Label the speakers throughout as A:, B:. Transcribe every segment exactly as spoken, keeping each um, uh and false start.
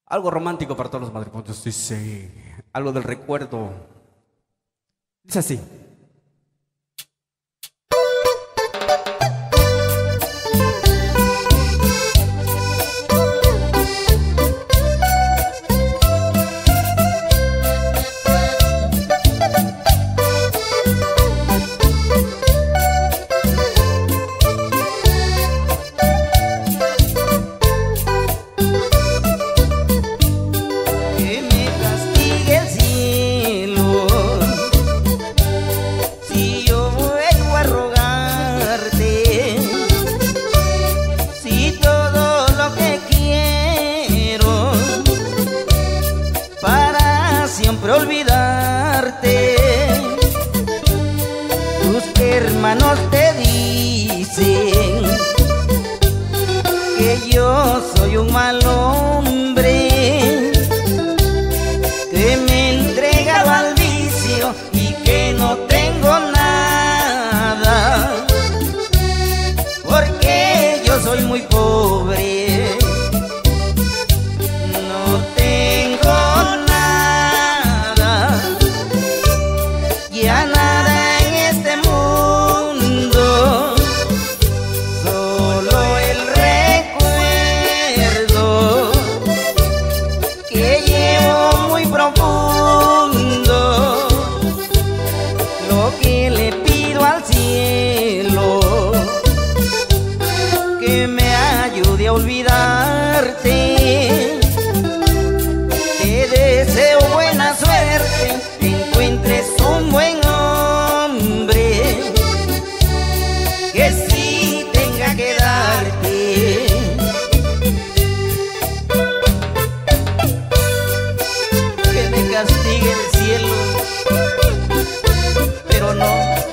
A: Algo romántico para todos los matrimonios, dice. Algo del recuerdo. Dice así.
B: Siempre olvidarte. Tus hermanos te dicen que yo soy un mal hombre, que me he entregado al vicio y que no tengo nada, porque yo soy muy pobre. Ya nada en este mundo, solo el recuerdo que llevo muy profundo. Lo que le pido al cielo, que me ayude a olvidarte. Te deseo buena suerte, que encuentres un buen hombre que sí tenga que darte. Que me castigue el cielo, pero no,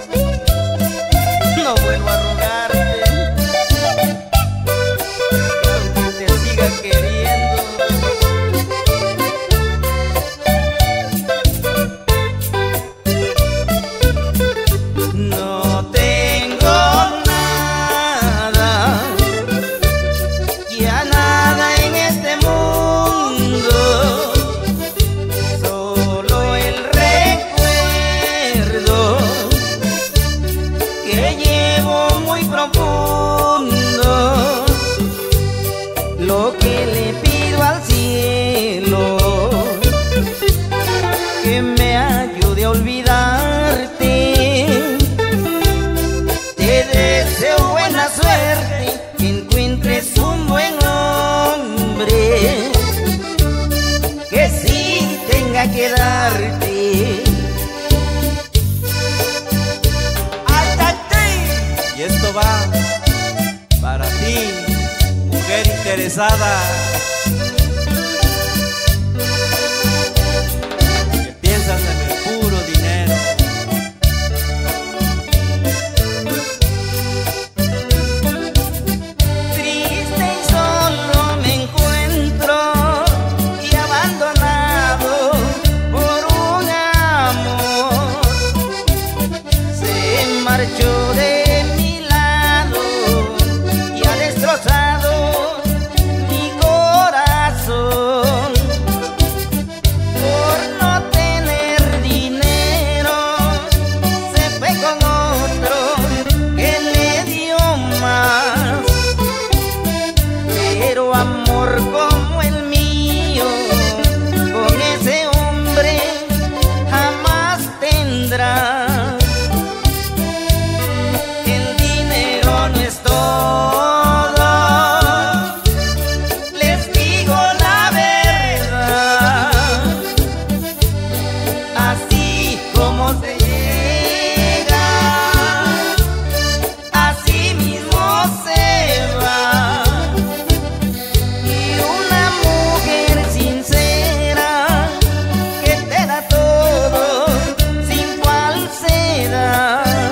B: no vuelvo a rogarte, aunque te siga queriendo. No tengo nada, ya nada en este mundo, solo el recuerdo que llevo muy profundo. Lo que le pido al cielo, que me ayude a olvidarte. Te deseo buena suerte, que encuentres un buen hombre que sí tenga que darte.
C: Y esto va para ti, mujer interesada, que piensas en el puro dinero.
B: Triste y solo me encuentro y abandonado por un amor. Se marchó de mi lado y ha destrozado mi corazón. Por no tener dinero se fue con otro que le dio más. Pero amor como el mío, con ese hombre jamás tendrá. El dinero no es todo, les digo la verdad. Así como se llega, así mismo se va. Y una mujer sincera que te da todo sin falsedad,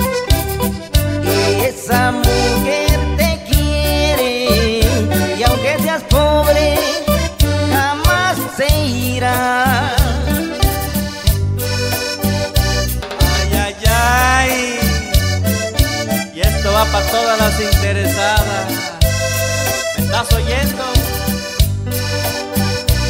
B: esa mujer te quiere y aunque seas pobre jamás se irá.
C: Ay, ay, ay. Y esto va para todas las interesadas. ¿Me estás oyendo?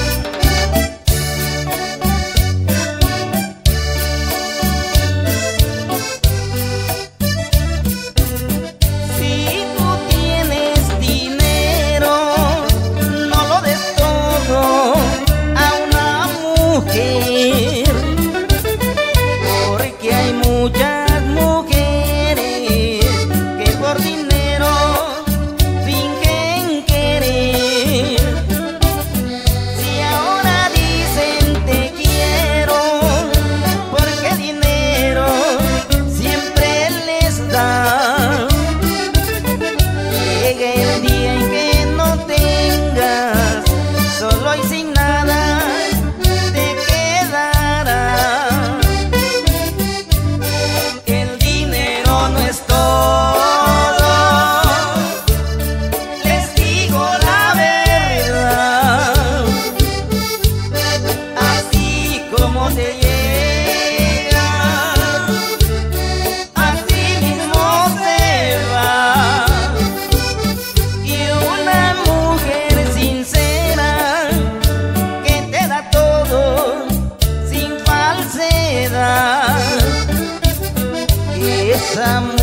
B: esa mujer